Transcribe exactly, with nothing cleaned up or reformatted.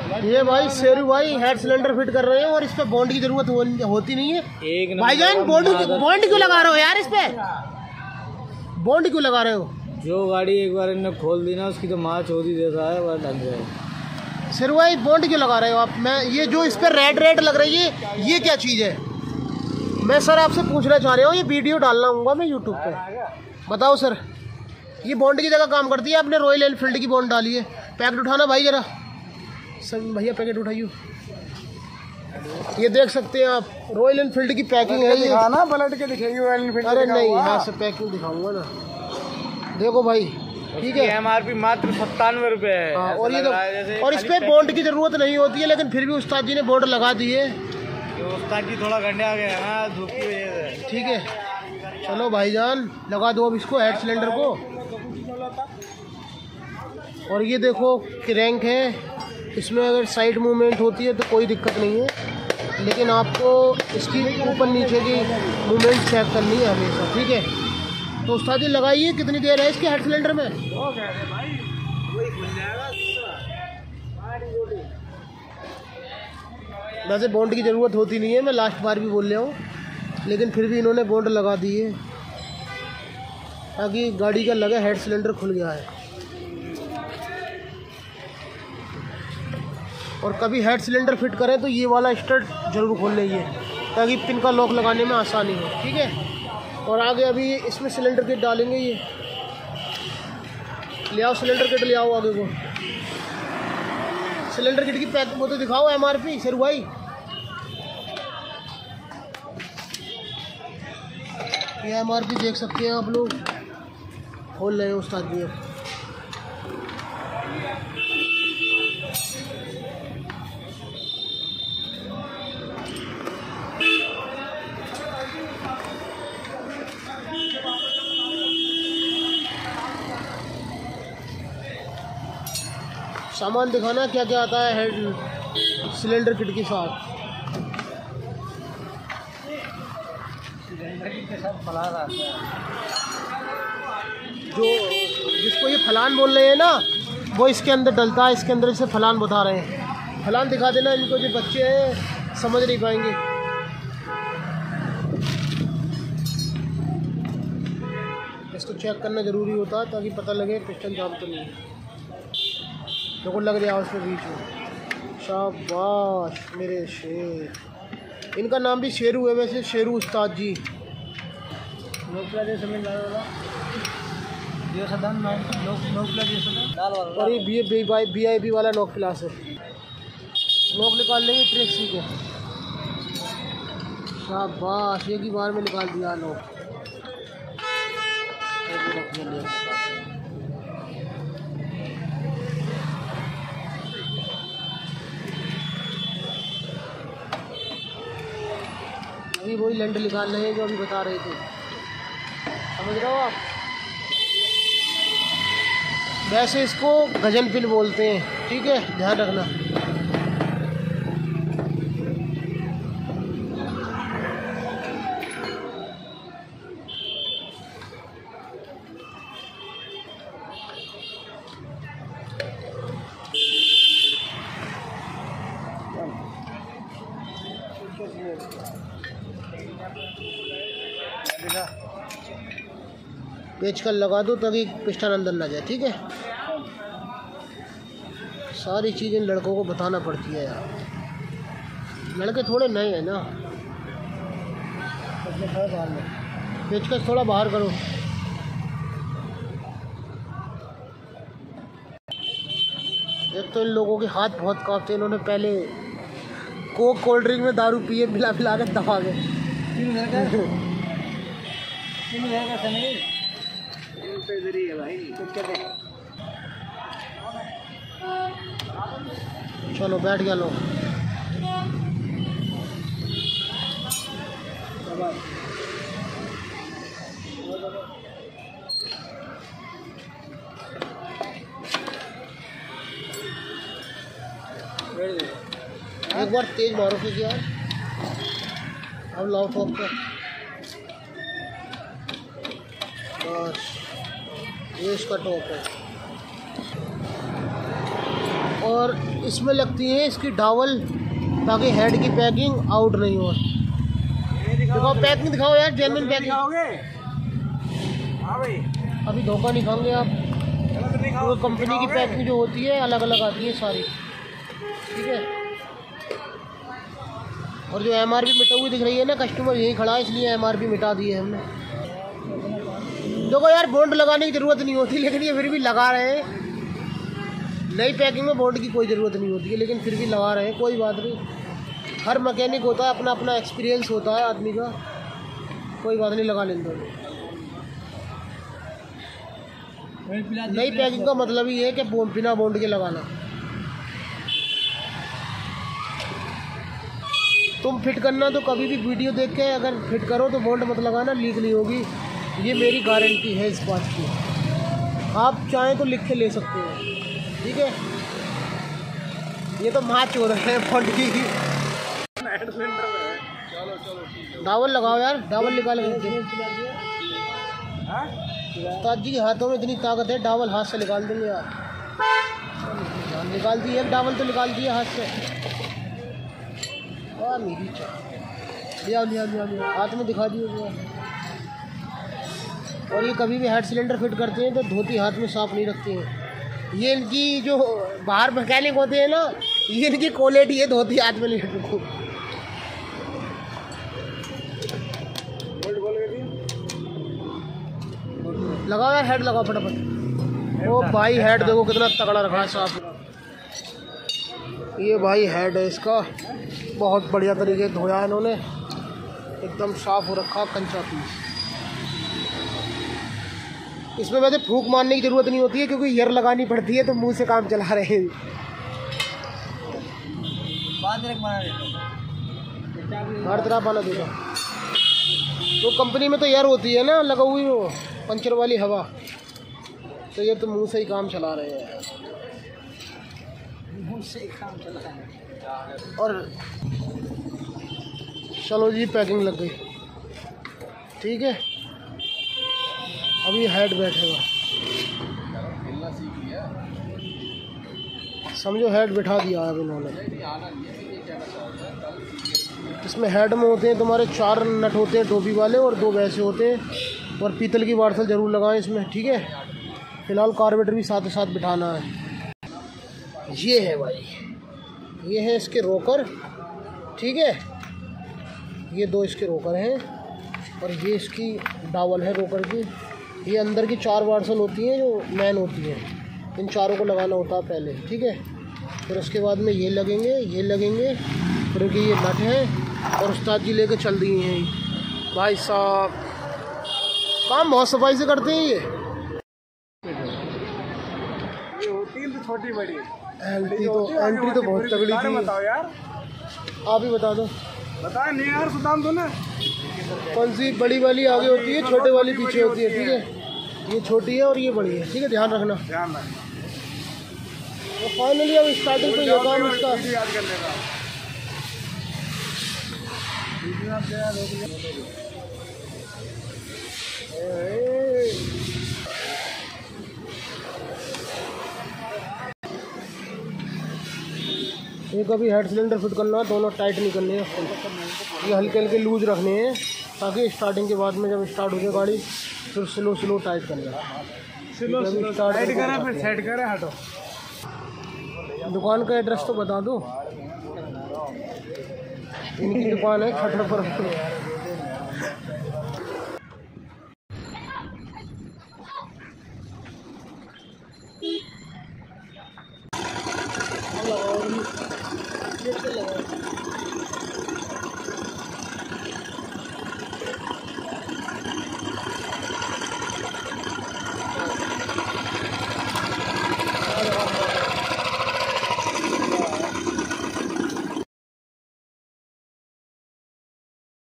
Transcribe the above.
ये भाई शेरू भाई हेड सिलेंडर फिट कर रहे हैं और इस पे बॉन्ड की जरूरत हो, होती नहीं है। एक भाईजान बॉन्ड बॉन्ड क्यों लगा रहे हो यार, इस पे बॉन्ड क्यों लगा रहे हो? जो गाड़ी एक बार इन्हें खोल दी ना उसकी तो माँ चोरी देता है, वह ढंग से। शेरू भाई बॉन्ड क्यों लगा रहे हो आप? मैं ये जो इस पे रेड रेड लग रही है ये क्या चीज़ है? मैं सर आपसे पूछना चाह रहा हूँ, ये वीडियो डालना हूँगा मैं यूट्यूब पे, बताओ सर। ये बॉन्ड की जगह काम करती है, आपने रॉयल एनफील्ड की बॉन्ड डाली है। पैकेट उठाना भाई जरा, सर भैया पैकेट उठाइए। ये देख सकते हैं आप, रॉयल एनफील्ड की पैकिंग है ये। ना पलट के दिखेगी रॉयल एनफील्ड। अरे नहीं, यहाँ से पैकिंग दिखाऊंगा ना, देखो भाई ठीक है। एम आर पी मात्र सत्तानवे रुपए है। हाँ, और ये तो और इस पे बॉन्ड की जरूरत नहीं होती है, लेकिन फिर भी उस्ताद जी ने बॉन्ड लगा दी है। उस्ताद जी थोड़ा घंटे आ गए ना धूप की वजह से। ठीक है चलो भाईजान लगा दो अब इसको, हेड सिलेंडर को। और ये देखो क्रैंक है, इसमें अगर साइड मूवमेंट होती है तो कोई दिक्कत नहीं है, लेकिन आपको इसकी ऊपर नीचे की मूवमेंट चेक करनी है हमेशा, ठीक है। तो उस्ताद जी लगाइए, कितनी देर है इसके हेड सिलेंडर में? वैसे बॉन्ड की ज़रूरत होती नहीं है, मैं लास्ट बार भी बोल रहा हूँ, लेकिन फिर भी इन्होंने बॉन्ड लगा दी है ताकि गाड़ी का लगे हेड सिलेंडर खुल गया है। और कभी हेड सिलेंडर फिट करें तो ये वाला स्टड जरूर खोल लीजिए ताकि पिन का लॉक लगाने में आसानी हो, ठीक है। और आगे अभी इसमें सिलेंडर किट डालेंगे, ये ले आओ सिलेंडर किट, ले आओ आगे को सिलेंडर किट की पैक वो तो दिखाओ एम आर पी शेरू भाई। ये एम आर पी देख सकते हैं आप लोग, खोल रहे हैं उस्ताद जी। सामान दिखाना क्या क्या आता है हेड सिलेंडर किट के साथ। सिलेंडर किट के साथ फलान आता है, जो जिसको ये फलान बोल रहे हैं ना, वो इसके अंदर डलता है, इसके अंदर इसे फलान बता रहे हैं। फलान दिखा देना इनको, जो बच्चे हैं समझ नहीं पाएंगे। इसको चेक करना ज़रूरी होता है ताकि पता लगे पिस्टन जाम तो नहीं है, देखो लग रहा है उसमें बीच में। शाबाश मेरे शेर। इनका नाम भी शेरू है वैसे, शेरू उस्ताद जी। और ये B B B I B वाला नोक प्लास है, नोक निकाल लेंगे ट्रेक्सी के। शाबाश, एक ही बार में निकाल दिया नोक। अभी वही लंड निकाल रहे हैं जो अभी बता रहे थे, समझ रहे हो आप। वैसे इसको गजन पिन बोलते हैं, ठीक है, ध्यान रखना। पेच कर लगा दो ताकि पिस्टन अंदर ना जाए, ठीक है। सारी चीज़ें लड़कों को बताना पड़ती है यार, लड़के थोड़े नए हैं ना। पेचकस थोड़ा बाहर करो। एक तो इन लोगों के हाथ बहुत कांपते हैं, इन्होंने पहले कोक कोल्ड ड्रिंक में दारू पिए, पिला पिला के दबा गए। चलो बैठ गया लो। एक बार तेज मारो फिर यार। अब लाओ टॉप पे, बस ये इसका टॉप है। और इसमें लगती है इसकी डावल, ताकि हेड की पैकिंग आउट नहीं हो। दिखाओ पैकिंग दिखाओ यार, जेन्युइन पैकिंग। हाँ भाई, अभी धोखा नहीं खाओगे आप। तो कंपनी की पैकिंग जो होती है अलग अलग आती है सारी, ठीक है। और जो एम आर पी मिटा हुई दिख रही है ना, कस्टमर यही खड़ा है इसलिए एम आर पी मिटा दी है हमने। देखो यार, बॉन्ड लगाने की ज़रूरत नहीं होती, लेकिन ये फिर भी लगा रहे हैं। नई पैकिंग में बॉन्ड की कोई ज़रूरत नहीं होती है, लेकिन फिर भी लगा रहे हैं। कोई बात नहीं, हर मैकेनिक होता है, अपना अपना एक्सपीरियंस होता है आदमी का। कोई बात नहीं, लगा लेंगे। नई पैकिंग का मतलब ही है कि बिना बॉन्ड के लगाना। तुम फिट करना तो कभी भी वीडियो देख के अगर फिट करो तो बॉन्ड मत लगाना, लीक नहीं होगी। ये मेरी गारंटी है इस बात की। आप चाहें तो लिख के ले सकते हो, ठीक है। ये तो माच हो रहे हैं बॉन्ड की। डावल लगाओ यार, डावल निकाल के। उस्ताद जी के हाथों में इतनी ताकत है, डावल हाथ से निकाल देंगे यार। निकाल दी एक डावल तो निकाल दिया हाथ से। और मेरी लिया लिया लिया लिया हाथ में दिखा दिए। और ये कभी भी हेड सिलेंडर फिट करते हैं तो धोती हाथ में साफ नहीं रखते हैं। ये इनकी जो बाहर मैकेनिक होते हैं ना, ये इनकी क्वालिटी है, धोती हाथ में नहीं रखो। लगाओ यार, हेड लगाओ फटाफट। ओ भाई, हेड देखो कितना तगड़ा रखा है साफ। ये भाई हेड है इसका, बहुत बढ़िया तरीके से धोया इन्होंने, एकदम साफ हो रखा कंचा पीस। इसमें वैसे फूंक मारने की ज़रूरत नहीं होती है, क्योंकि ईयर लगानी पड़ती है, तो मुंह से काम चला रहे हैं। हर तरह पाना देगा। तो कंपनी में तो ईयर होती है ना लगा हुई, वो पंचर वाली हवा, तो ये तो मुंह से ही काम चला रहे हैं, मुंह से ही काम चला रहे हैं। और चलो जी, पैकिंग लग गई, ठीक है। अभी हेड बैठेगा, समझो हेड बैठा दिया है इन्होंने। इसमें हेड में होते हैं तुम्हारे चार नट होते हैं टोपी वाले, और दो वैसे होते हैं। और पीतल की वार्सल ज़रूर लगाएं इसमें, ठीक है। फ़िलहाल कार्बोरेटर भी साथ साथ बिठाना है। ये है भाई, ये है इसके रोकर, ठीक है। ये दो इसके रोकर हैं, और ये इसकी डावल है रोकर की। ये अंदर की चार वार्सल होती हैं जो मैन होती हैं, इन चारों को लगाना होता है पहले, ठीक है। फिर उसके बाद में ये लगेंगे, ये लगेंगे, फिर ये नट हैं, और उस्ताद जी लेके चल दिए हैं। भाई साहब काम बहुत सफाई से करते हैं। ये ये होती है तो छोटी बड़ी एंट्री तो एंट्री तो बहुत तगड़ी थी। बताओ यार, आप ही बता दो। बताए नहीं यार, सुदाम दो ना। कौन सी बड़ी वाली आगे होती है, छोटे वाली पीछे होती है, ठीक है। ये छोटी है और ये बड़ी है, ठीक है, ध्यान रखना। ध्यान रखना। तो फाइनली अब स्टार्टिंग पे ये काम इसका। याद कर लेगा। एक अभी हेड सिलेंडर फिट करना है, दोनों टाइट नहीं करने हैं, ये हल्के हल्के लूज रखने हैं, ताकि स्टार्टिंग के बाद में जब स्टार्ट हो जाए गाड़ी फिर स्लो स्लो टाइट करना। स्लो स्लो टाइट करें, फिर सेट करें, हटो। दुकान का एड्रेस तो बता दो। इनकी दुकान है खटर पर। लगाओ, लगाओ।